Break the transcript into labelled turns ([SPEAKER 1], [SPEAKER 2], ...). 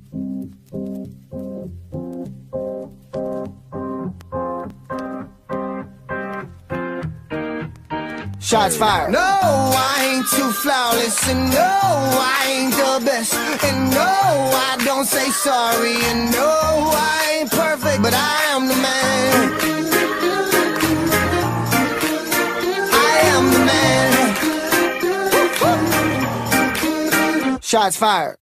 [SPEAKER 1] Shots fired. No, I ain't too flawless, and no, I ain't the best, and no, I don't say sorry, and no, I ain't perfect, but I am the man. I am the man. Shots fired.